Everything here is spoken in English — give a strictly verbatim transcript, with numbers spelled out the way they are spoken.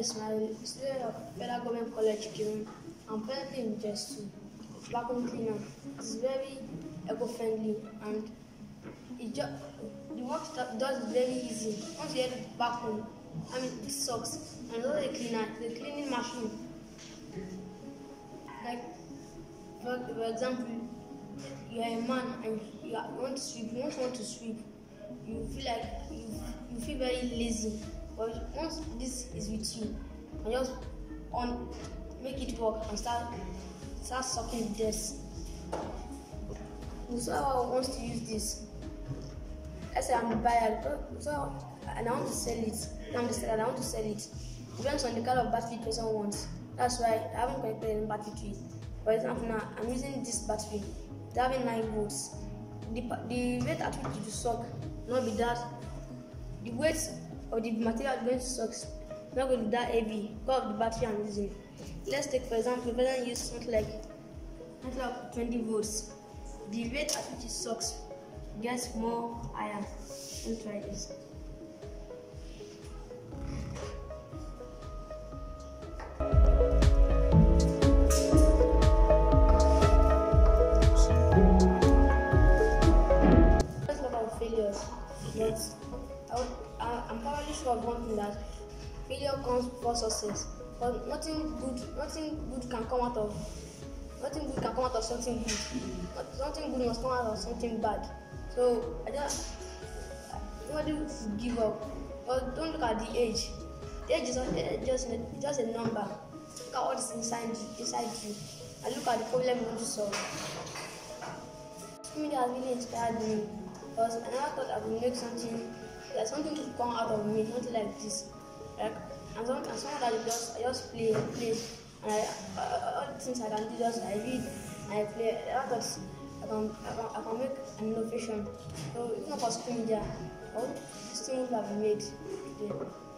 Ismail, student of Federal Government College, Ikirun. I'm currently in just two. Vacuum cleaner. It's very eco-friendly and it just the work that does is very easy. Once you get the vacuum, I mean it sucks. And also the cleaner, the cleaning machine. Like for, for example, you are a man and you, are, you want to sweep. You don't want to sweep. You feel like you, you feel very lazy. But once this is with you, and just on make it work and start start sucking the dust. So I want to use this. Let's say I'm a buyer, so and I want to sell it. I'm the seller, I want to sell it. Depends on the kind of battery the person wants. That's why I haven't connected any battery to it. For example, now I'm using this battery. It's having nine volts. The the rate at which you suck not be that. The weight of the material going to suck not going to be that heavy because of the battery I'm using. Let's take for example, if I use something like something like twenty volts. The rate at which it sucks gets more higher. Let's try this. There's a lot of failures, but I would, I, I'm probably sure of one thing, that failure comes before success. But nothing good, nothing good can come out of nothing good can come out of something good. But something good must come out of something bad. So I just nobody should give up. But don't look at the age. The age is just just a number. Look at what is inside inside you, and look at the problem you want to solve. Skool Media has really inspired me because I never thought I would make something like something to come out of me, something like this. Like and some and someone that just I just play and play, and I, uh, all the things I can do, just I read and I play. I thought I can I can, I can make an innovation. So if not for Skool Media, I would, this thing would have been made today.